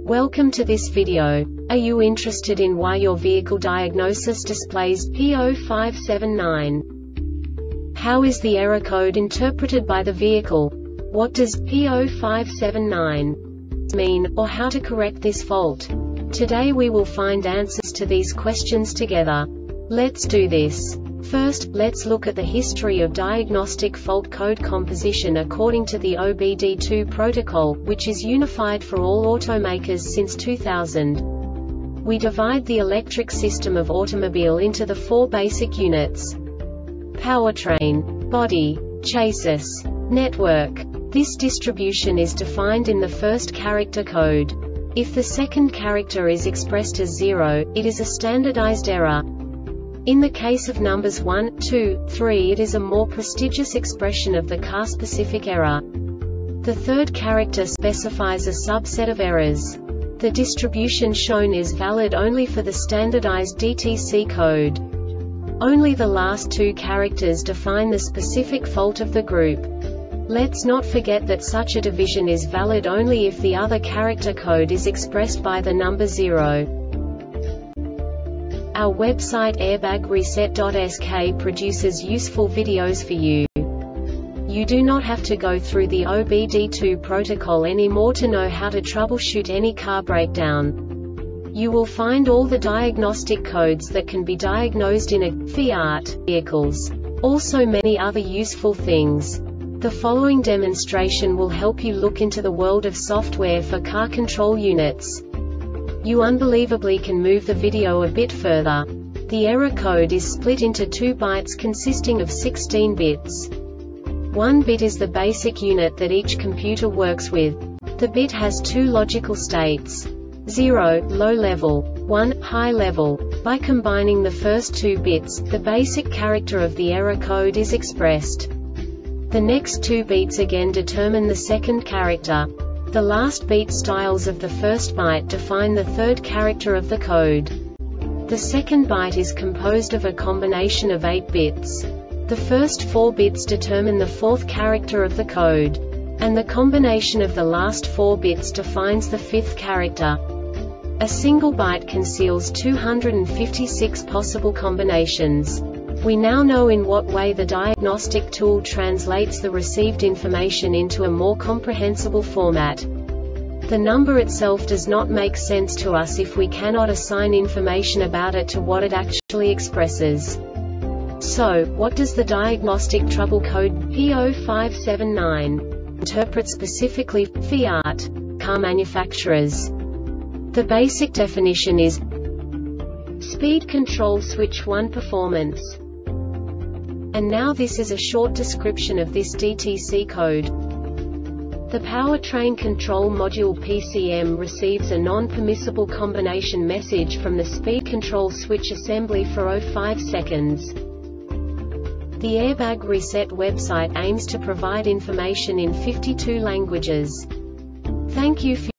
Welcome to this video. Are you interested in why your vehicle diagnosis displays P0579? How is the error code interpreted by the vehicle? What does P0579 mean, or how to correct this fault? Today we will find answers to these questions together. Let's do this. First, let's look at the history of diagnostic fault code composition according to the OBD2 protocol, which is unified for all automakers since 2000. We divide the electric system of automobile into the four basic units: powertrain, body, chassis, network. This distribution is defined in the first character code. If the second character is expressed as 0, it is a standardized error. In the case of numbers 1, 2, 3, it is a more prestigious expression of the car-specific error. The third character specifies a subset of errors. The distribution shown is valid only for the standardized DTC code. Only the last two characters define the specific fault of the group. Let's not forget that such a division is valid only if the other character code is expressed by the number 0. Our website airbagreset.sk produces useful videos for you. You do not have to go through the OBD2 protocol anymore to know how to troubleshoot any car breakdown. You will find all the diagnostic codes that can be diagnosed in a Fiat vehicles. Also many other useful things. The following demonstration will help you look into the world of software for car control units. You unbelievably can move the video a bit further. The error code is split into 2 bytes consisting of 16 bits. 1 bit is the basic unit that each computer works with. The bit has 2 logical states: 0, low level, 1, high level. By combining the first 2 bits, the basic character of the error code is expressed. The next 2 beats again determine the second character. The last beat styles of the first byte define the third character of the code. The second byte is composed of a combination of 8 bits. The first 4 bits determine the fourth character of the code. And the combination of the last 4 bits defines the fifth character. A single byte conceals 256 possible combinations. We now know in what way the diagnostic tool translates the received information into a more comprehensible format. The number itself does not make sense to us if we cannot assign information about it to what it actually expresses. So, what does the diagnostic trouble code P0579 interpret specifically for Fiat car manufacturers? The basic definition is speed control switch 1 performance. And now this is a short description of this DTC code. The powertrain control module PCM receives a non-permissible combination message from the speed control switch assembly for 05 seconds. The Airbag Reset website aims to provide information in 52 languages. Thank you for